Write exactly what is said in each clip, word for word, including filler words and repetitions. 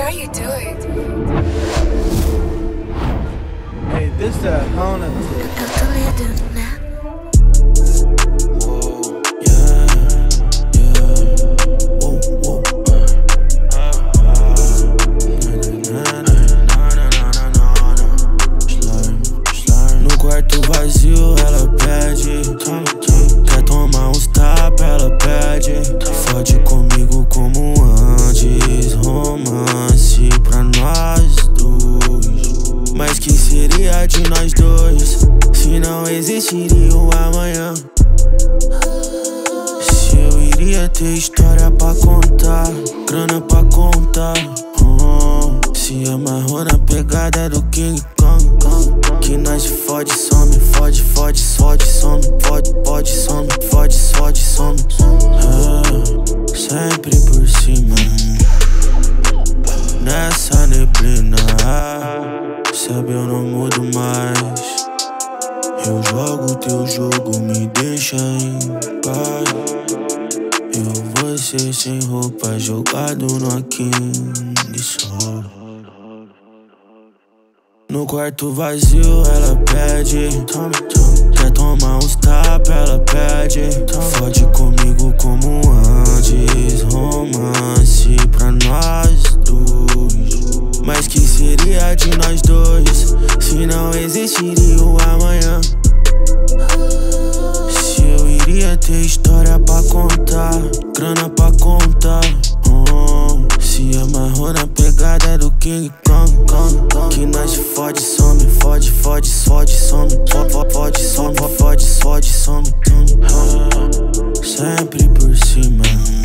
are you doing? Hey, this the Hona. Eu tô lendo, né? Vazio, ela pede. Quer tomar uns tapas, ela pede. Fode comigo como antes. Romance pra nós dois. Mas que seria de nós dois se não existiria o amanhã? Se eu iria ter história pra contar, grana pra contar. oh. Se amarrou na pegada do King Kong, que nós fode, some, fode, fode, fode, some, fode, fode, some, fode, fode, some. Ah, sempre por cima, nessa neblina. Sabe, eu não mudo mais. Eu jogo teu jogo, me deixa em paz. Eu vou ser sem roupa, jogado no King Solo. No quarto vazio, ela pede. Quer tomar uns tapas, ela pede. Fode comigo como antes. Romance pra nós dois. Mas que seria de nós dois se não existiria o amanhã? Se eu iria ter história pra contar, grana pra contar. oh. Se amarrou na pegada do King Kong, que nós fode, some, fode, fode, fode, some, fode, fode, some, fode, fode, some. Sempre por cima,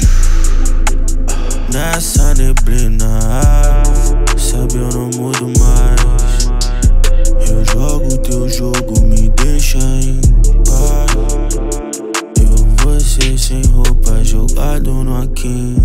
nessa neblina. Sabe, eu não mudo mais. Eu jogo teu jogo, me deixa em paz. Eu vou ser sem roupa, jogado no King